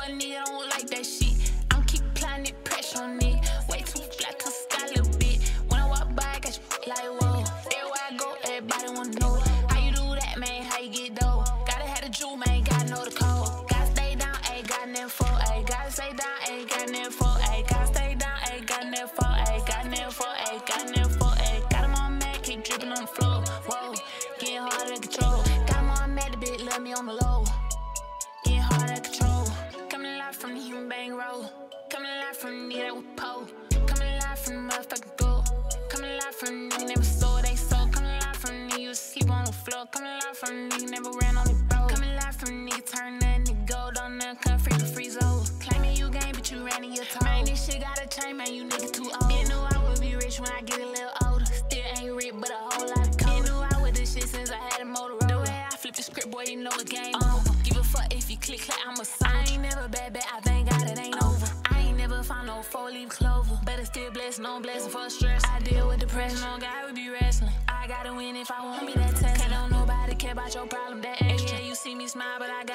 a nigga don't like that shit. I'm keep applying it pressure on it. Way too flat, cause sky a little bit. When I walk by, I got you like whoa. Everywhere I go, everybody wanna know how you do that, man. How you get dough? Gotta have the jewel, man. Gotta know the code. Gotta stay down, ain't got nothing for. Ayy, gotta stay down, ain't got nothing for. Ayy, gotta stay down, ain't got nothing for. Ayy, got nothing for. Ayy, got nothing for. Ayy, got 'em on mad, keep dripping on the floor. Whoa, getting hard to control. Got 'em on mad, the bitch love me on the low. Getting hard to control. Coming live from the human bang roll. Coming live from the nigga that was pole. Coming live from the motherfucking gold. Coming live from the nigga never sold they soul. Coming live from the nigga used to sleep on the floor. Coming live from the nigga never ran on the road. Coming live from the nigga turn nothing to gold on nothing, come free to freeze over. Claiming you game, but you ran in your toe. Man, this shit gotta change, man, you nigga too old. You knew I would be rich when I get a little older. Still ain't rich, but a whole lot of cold. You knew I would this shit since I had a Motorola. The way I flip the script, boy, you know it's game over. Give a fuck if you click, like I'm a soldier. I ain't never bad, I thank God it ain't over. I ain't never found no 4-leaf clover. Better still blessed, no blessing for stress. I deal with depression, on God we be wrestling. I gotta win if I want me that test. Can't don't nobody care about your problem, that extra. Yeah, you see me smile, but I